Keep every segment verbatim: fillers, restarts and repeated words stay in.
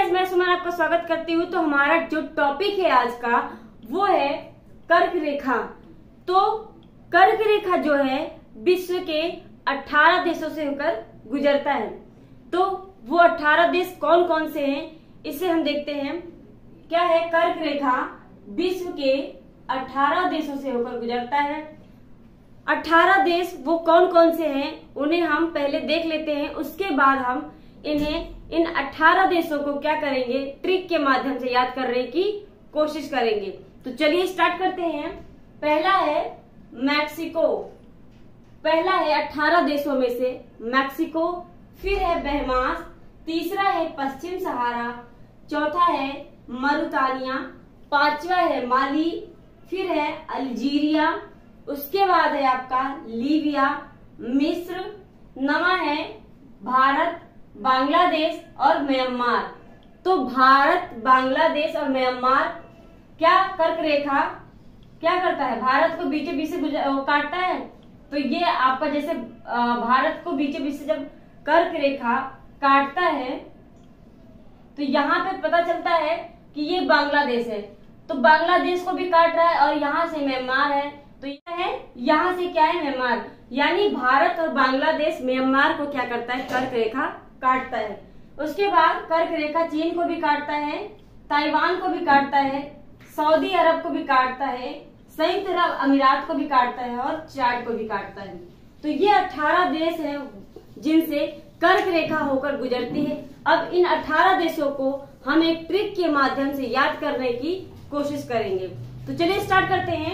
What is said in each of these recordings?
Guys, मैं सुमन आपका स्वागत करती हूँ। तो हमारा जो टॉपिक है आज का वो है कर्क रेखा। तो कर्क रेखा जो है विश्व के अठारह देशों से होकर गुजरता है। तो वो अठारह देश कौन कौन से हैं इसे हम देखते हैं। क्या है कर्क रेखा? विश्व के अठारह देशों से होकर गुजरता है। अठारह देश वो कौन कौन से हैं उन्हें हम पहले देख लेते हैं, उसके बाद हम इन्हें इन अठारह देशों को क्या करेंगे, ट्रिक के माध्यम से याद करने की कोशिश करेंगे। तो चलिए स्टार्ट करते हैं। पहला है मैक्सिको। पहला है अठारह देशों में से मैक्सिको। फिर है बहमास। तीसरा है पश्चिम सहारा। चौथा है मरुतानिया। पांचवा है माली। फिर है अल्जीरिया। उसके बाद है आपका लीबिया, मिस्र। नवा है भारत, बांग्लादेश और म्यांमार। तो भारत, बांग्लादेश और म्यांमार क्या कर्क रेखा क्या करता है, भारत को बीचों बीच से काटता है। तो ये आपका जैसे भारत को बीचों बीच से जब कर्क रेखा काटता है तो यहाँ पे पता चलता है कि ये बांग्लादेश है। तो बांग्लादेश को भी काट रहा है और यहाँ से म्यांमार है। तो यह है यहाँ से क्या है, म्यांमार। यानी भारत और बांग्लादेश म्यांमार को क्या करता है, कर्क रेखा काटता है। उसके बाद कर्क रेखा चीन को भी काटता है, ताइवान को भी काटता है, सऊदी अरब को भी काटता है, संयुक्त अरब अमीरात को भी काटता है और चाड को भी काटता है। तो ये अठारह देश हैं जिनसे कर्क रेखा होकर गुजरती है। अब इन अठारह देशों को हम एक ट्रिक के माध्यम से याद करने की कोशिश करेंगे। तो चलिए स्टार्ट करते हैं।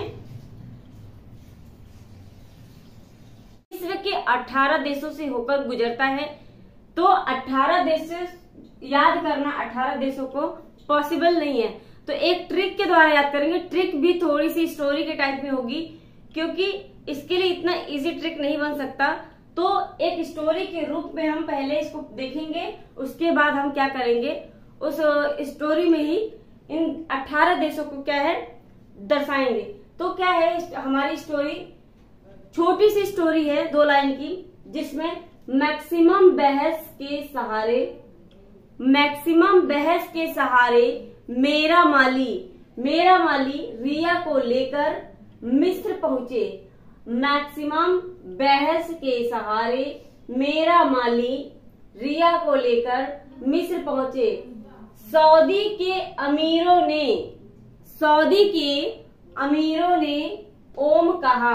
विश्व के अठारह देशों से होकर गुजरता है। तो अठारह देश याद करना अठारह देशों को पॉसिबल नहीं है, तो एक ट्रिक के द्वारा याद करेंगे। ट्रिक भी थोड़ी सी स्टोरी के टाइप में होगी क्योंकि इसके लिए इतना इजी ट्रिक नहीं बन सकता। तो एक स्टोरी के रूप में हम पहले इसको देखेंगे, उसके बाद हम क्या करेंगे, उस स्टोरी में ही इन अठारह देशों को क्या है दर्शाएंगे। तो क्या है हमारी स्टोरी, छोटी सी स्टोरी है दो लाइन की, जिसमें मैक्सिमम बहस के सहारे मैक्सिमम बहस के सहारे मेरा माली मेरा माली रिया को लेकर मिस्र पहुंचे। मैक्सिमम बहस के सहारे मेरा माली रिया को लेकर मिस्र पहुंचे। सऊदी के अमीरों ने सऊदी के अमीरों ने ओम कहा।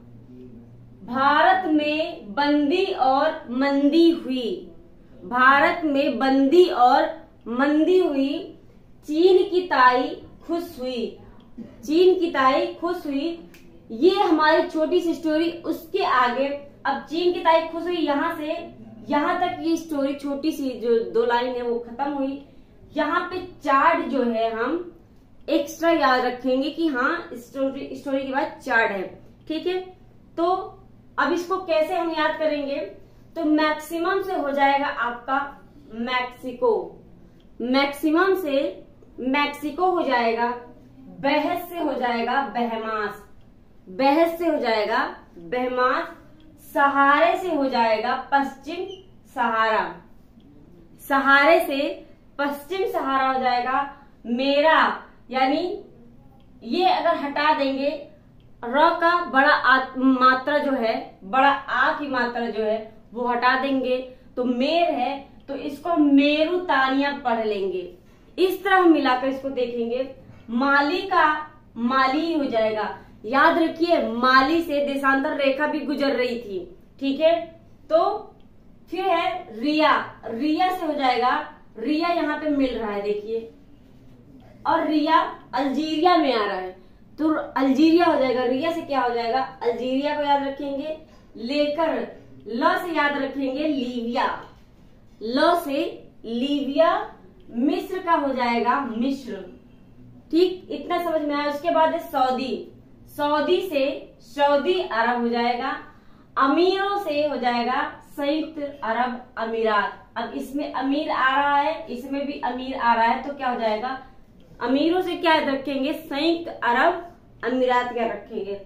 भारत में बंदी और मंदी हुई भारत में बंदी और मंदी हुई चीन की ताई खुश हुई चीन की ताई खुश हुई। ये हमारी छोटी सी स्टोरी। उसके आगे अब चीन की ताई खुश हुई, यहाँ से यहाँ तक ये स्टोरी छोटी सी जो दो लाइन है वो खत्म हुई। यहाँ पे चार्ट जो है हम एक्स्ट्रा याद रखेंगे कि हाँ स्टोरी स्टोरी के बाद चार्ट है, ठीक है। तो अब इसको कैसे हम याद करेंगे, तो मैक्सिमम से हो जाएगा आपका मैक्सिको, मैक्सिमम से मैक्सिको हो जाएगा, बहस से हो जाएगा बहमास, बहस से हो जाएगा बहमास, सहारे से हो जाएगा पश्चिम सहारा, सहारे से पश्चिम सहारा हो जाएगा मेरा। यानी ये अगर हटा देंगे, र का बड़ा आ, मात्रा जो है, बड़ा आ की मात्रा जो है वो हटा देंगे तो मेर है, तो इसको मेरू तानिया पढ़ लेंगे। इस तरह हम मिलाकर इसको देखेंगे। माली का माली हो जाएगा। याद रखिए माली से देशांतर रेखा भी गुजर रही थी, ठीक है। तो फिर है रिया, रिया से हो जाएगा, रिया यहाँ पे मिल रहा है देखिए, और रिया अल्जीरिया में आ रहा है तो अल्जीरिया हो जाएगा। रिया से क्या हो जाएगा, अल्जीरिया को याद रखेंगे। लेकर ल से याद रखेंगे लीबिया, ल से लीबिया। मिस्र का हो जाएगा मिस्र, ठीक, इतना समझ में आया। उसके बाद है सऊदी, सऊदी से सऊदी अरब हो जाएगा। अमीरों से हो जाएगा संयुक्त अरब अमीरात। अब इसमें अमीर आ रहा है, इसमें भी अमीर आ रहा है, तो क्या हो जाएगा, अमीरों से क्या रखेंगे, संयुक्त अरब अमीरात क्या रखेंगे।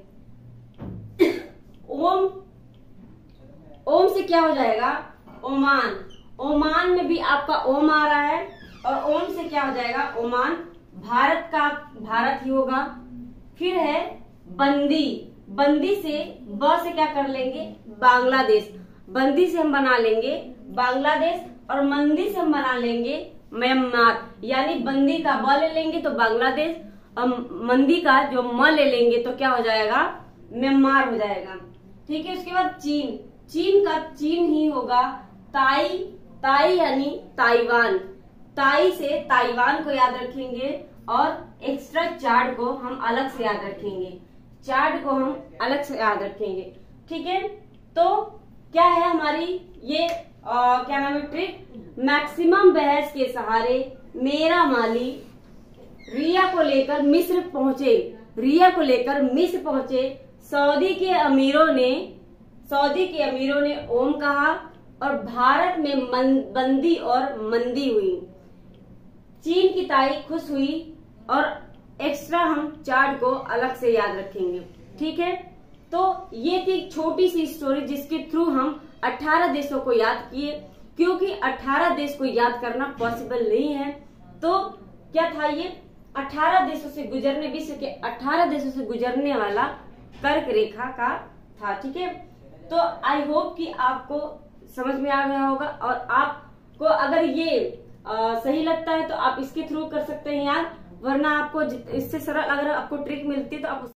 ओम ओम से क्या हो जाएगा, ओमान, ओमान में भी आपका ओम आ रहा है और ओम से क्या हो जाएगा, ओमान, भारत का भारत ही होगा। फिर है बंदी, बंदी से ब से क्या कर लेंगे, बांग्लादेश, बंदी से हम बना लेंगे बांग्लादेश, और मंदी से हम बना लेंगे म्यांमार। यानी बंदी का ब ले लेंगे तो बांग्लादेश, और मंदी का जो म ले लेंगे तो क्या हो जाएगा, म्यांमार हो जाएगा। ठीक है, उसके बाद चीन, चीन का चीन ही होगा ताई, ताई यानी ताइवान, ताई से ताइवान को याद रखेंगे, और एक्स्ट्रा चार्ट को हम अलग से याद रखेंगे, चार्ट को हम अलग से याद रखेंगे। ठीक है, तो क्या है हमारी ये आ, क्या नाम है ट्रिक, मैक्सिमम बहस के सहारे मेरा माली रिया को लेकर मिस्र पहुंचे, रिया को लेकर मिस्र पहुंचे, सऊदी के अमीरों ने सऊदी के अमीरों ने ओम कहा, और भारत में मन, बंदी और मंदी हुई, चीन की ताई खुश हुई, और एक्स्ट्रा हम चार्ट को अलग से याद रखेंगे। ठीक है, तो ये थी छोटी सी स्टोरी जिसके थ्रू हम अठारह देशों को याद किए, क्योंकि अठारह देश को याद करना पॉसिबल नहीं है। तो क्या था, ये अठारह देशों से गुजरने, विश्व के अठारह देशों से गुजरने वाला कर्क रेखा का था। ठीक है, तो आई होप कि आपको समझ में आ गया होगा, और आपको अगर ये आ, सही लगता है तो आप इसके थ्रू कर सकते हैं याद, वरना आपको इससे सरल अगर आपको ट्रिक मिलती है तो आप